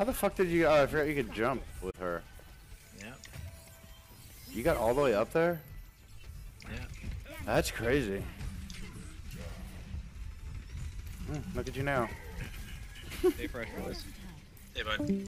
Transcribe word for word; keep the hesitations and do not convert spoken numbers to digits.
How the fuck did you? Oh, I forgot you could jump with her. Yeah. You got all the way up there? Yeah. That's crazy. Mm, look at you now. Stay fresh, boys. Hey, bud.